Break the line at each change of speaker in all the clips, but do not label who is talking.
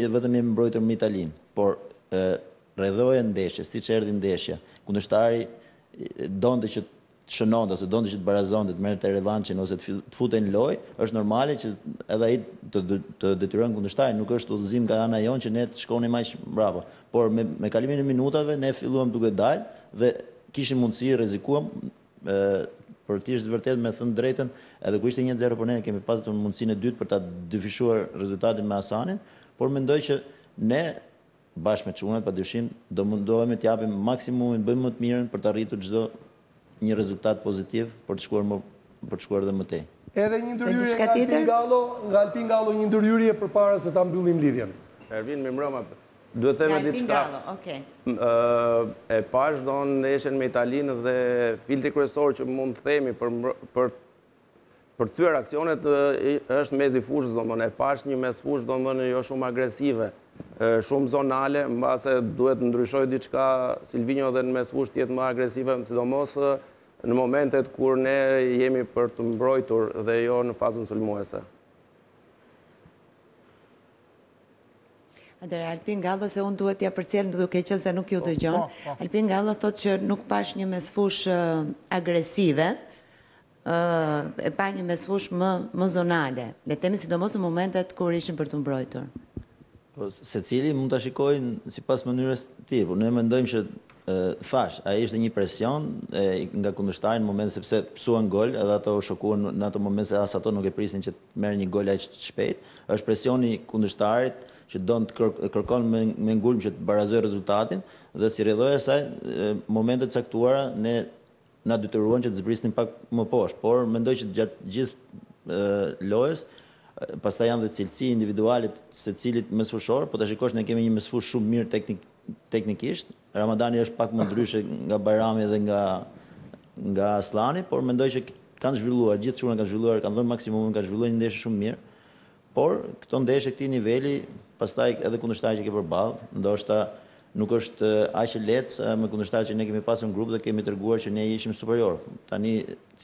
vetëm jemi mbrojtur me Italinë, por rrëdhoja ndeshje, siç erdhi ndeshja, kundërshtari donte që të shënonte ose donte që të barazonte, të merrte revanshin ose të futej në lojë, është normale që edhe ai të detyron kundërshtarin, nuk është udhëzim nga ana jonë që ne të shkonim aq brapa. Por me kalimin e minutave ne filluam duke dalë dhe kishim mundësi, rrezikuam për të ishte vërtet me thënë drejtën, edhe kur ishte 1-0 për ne kemi pasur mundësinë e dytë për ta dyfishuar rezultatin me Hasanin, por mendoj që ne bashkë me çunat padyshim do mundohemi të japim maksimumin, bëjmë më të mirën për të arritur çdo një rezultat pozitiv për të shkuar dhe më tej.
Edhe një ndërhyrje nga Alpin Gallo, një ndërhyrje përpara se ta mbyllim lidhjen.
Ervin, me mbrëma, duhet të theme diçka. E pash do në ndeshjen me Italinë dhe filtri kryesor që mund të themi për thyer aksionet është mezi fushës, domethënë e pash një mes fushë domethënë jo shumë agresive, shumë zonale, mbase duhet ndryshojë diçka Silvinho dhe në mes fushë të jetë më agresive, sidomos në momentet kur ne jemi për të mbrojtur dhe jo në fazën sulmuese.
Atëherë Alpin Gallo, se unë duhet t'ja përcjell duke qenë se nuk ju dëgjon. Alpin Gallo thotë që nuk pash një mesfush agresive, e pa një mesfush më zonale. Le temi sidomos në momentet kur ishin për të mbrojtur.
Secili mund ta shikojnë sipas mënyrës të tij, por ne mendojmë që thash, ai ishte një presion nga kundërshtari në moment sepse psuan gol, edhe ato u shokuan në ato momente se as ato nuk e prisin që të merr një gol aq shpejt. Është presioni kundërshtarit që don të kërkon me ngulm që të barazojë rezultatin dhe si rrjedhoja e saj momentet caktuara ne na detyruan që të zbrisnim pak më poshtë, por mendoj që gjatë gjithë lojës pastaj janë dhe cilësi individuale të secilit mesfushor, po ta shikosh ne kemi një mesfush shumë mirë teknikisht. Ramadani është pak më ndryshe nga Bajrami dhe nga Aslani, por mendoj që kanë zhvilluar, gjithë çunat kanë zhvilluar, kanë dhënë maksimumin, kanë zhvilluar një ndeshje shumë mirë. Por këto ndeshje këtij niveli, pastaj edhe kundërshtari që ke përballë, ndoshta nuk është aq e lehtë me kundërshtarin që ne kemi pasur në grup dhe kemi treguar që ne ishim superior. Tani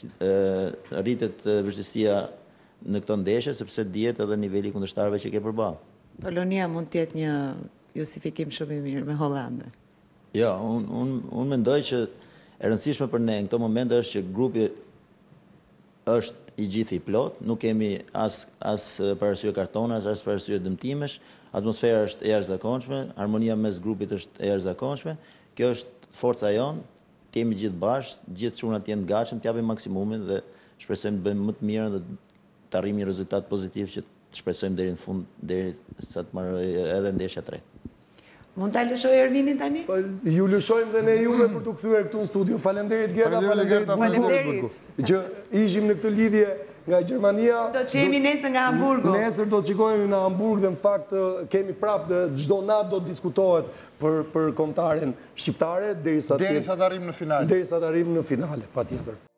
rritet vështirësia në këto ndeshje sepse dihet edhe niveli i kundërshtarëve që ke përballë.
Polonia mund të jetë një justifikim shumë i mirë me Hollandën.
Jo, unë mendoj që e rëndësishme për ne në këto momente është që grupi është i gjithë i plot, nuk kemi as për arsye kartonash, as për arsye dëmtimesh, atmosfera është e jashtëzakonshme, harmonia mes grupit është e jashtëzakonshme. Kjo është forca jonë, të jemi gjithë bashkë, gjithë çunat janë të gatshëm, të japim maksimumin dhe shpresojmë të bëjmë më të mirën dhe të arrijmë një rezultat pozitiv që të shpresojmë deri në fund, derisa të marrë edhe ndeshja e tretë.
Mund ta lëshoj Ervinin tani?
Ju lëshojmë dhe ne juve për të kthyer këtu në studio. Faleminderit Gerda, faleminderit Burgu. Që ishim në këtë lidhje nga Gjermania.
Do të jemi nesër nga Hamburgu.
Nesër do të shikojmë në Hamburg dhe në fakt kemi prapë çdo natë do të diskutohet për kombëtaren shqiptare derisa
të arrijmë në finale.
Derisa të arrijmë në finale, patjetër.